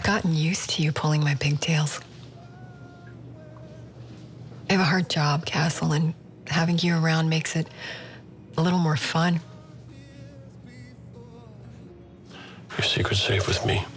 gotten used to you pulling my pigtails. I have a hard job, Castle, and having you around makes it a little more fun. Your secret's safe with me.